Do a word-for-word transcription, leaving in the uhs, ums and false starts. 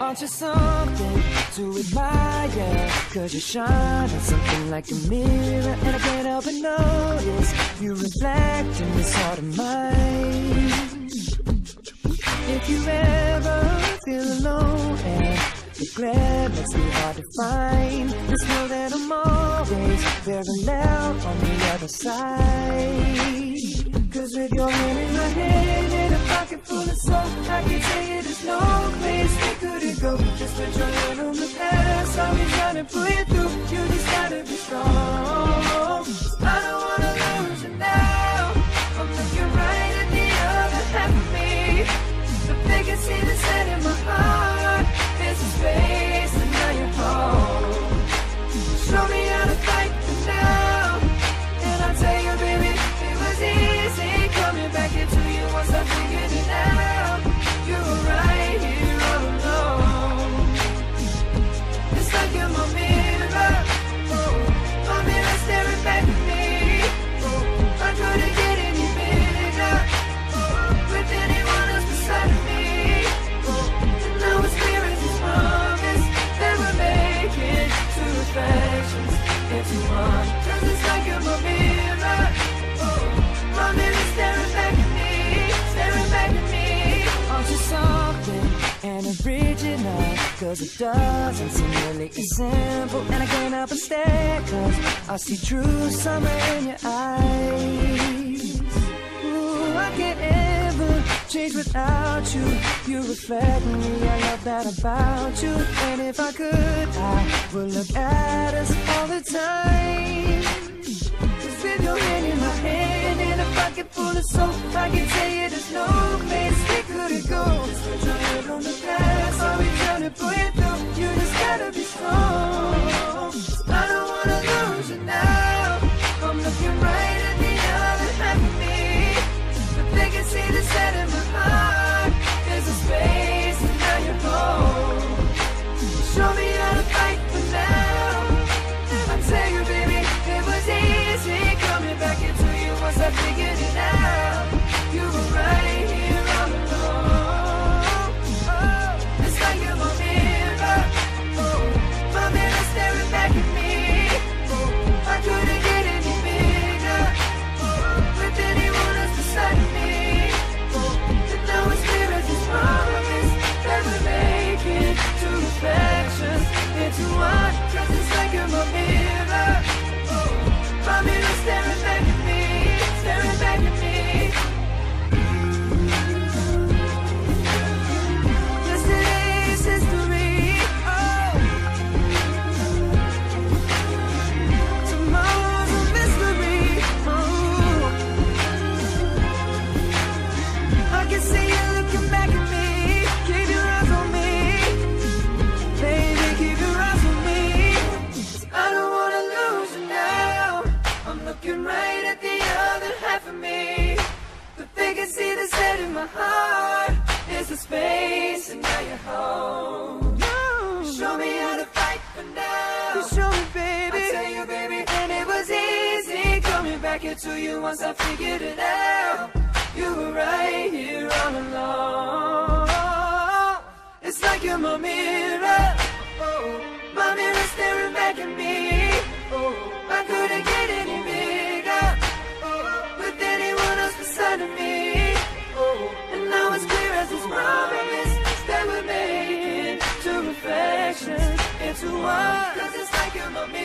Aren't you something to admire? Cause you shine at something like a mirror, and I can't help but notice you reflect in this heart of mine. If you ever feel alone and regret makes me hard to find, just know that I'm always very loud on the other side. Cause with your hand in my hand and a pocket full of soul, I can tell you there's no place we couldn't go. Just put your hand on the past, I'll be trying to pull you through. You just gotta be strong. I don't wanna lose you now. I'm looking right at the other half of me. The biggest see the set in my heart. There's a space and now you're home. Show me how to fight for now, and I'll tell you, baby, it was easy coming back into you once I figured it out. You were right here all alone. It's like you're my mirror, oh, my mirror staring back at me. Oh, I couldn't get any bigger, oh, with anyone else beside me. Oh, and now it's clear as this promise that we're making two reflections into one. Cause it's like you're my mirror, oh, my mirror staring back at me, staring back at me. Aren't you something and original? Cause it doesn't seem really as simple, and I can't help but stare, cause I see true summer in your eyes. Ooh, I can't ever change without you. You reflect me, I love that about you. And if I could, I would look at us all the time. Cause with your hand in my hand and a pocket full of soap, I can tell you there's no place we couldn't go. Just put your head on the past, I'll be trying to pull you through. You just gotta be strong. I don't wanna lose you now. I'm looking right at the other half of me. But they can see the set in my heart. There's a space and now you're home. Show me how to fight for now. I tell you, baby, it was easy coming back into you once I figured it out. You were right here all alone. Oh, it's like you're my mirror, oh, my mirror staring back at me. Oh, I couldn't get any bigger, oh, with anyone else beside me. Oh, and now it's clear as this promise that we're making two reflections into one. Cause it's like you're my mirror, oh, my mirror staring back at me, staring back at me. Yesterday's history, oh, tomorrow's a mystery, oh, I can see you looking back at me. Keep your eyes on me, baby, keep your eyes on me. I don't wanna lose you now. I'm looking right at the other half of me, but they can see the set in my heart. There's a space and now you're home. You show me how to fight for now. You show me, baby. I tell you, baby, and it was easy coming back into you once I figured it out. You were right here all along. It's like you're my mirror, oh, my mirror staring back at me. Oh, I couldn't get any bigger, oh, with anyone else beside of me. Oh, and now it's clear as this promise that we're making two reflections into one. Cause it's like you're my mirror.